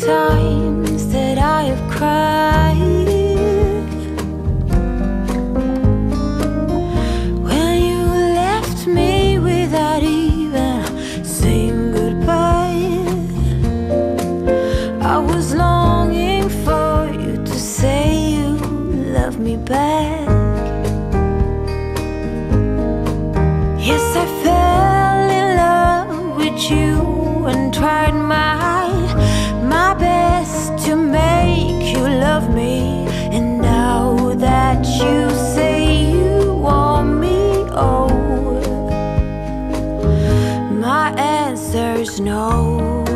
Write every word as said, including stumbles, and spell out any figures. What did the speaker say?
times that I have cried when you left me without even saying goodbye. I was longing for you to say you love me back. Yes, I fell in love with you and tried my, my best to make you love me. And now that you say you want me, oh, my answer's no.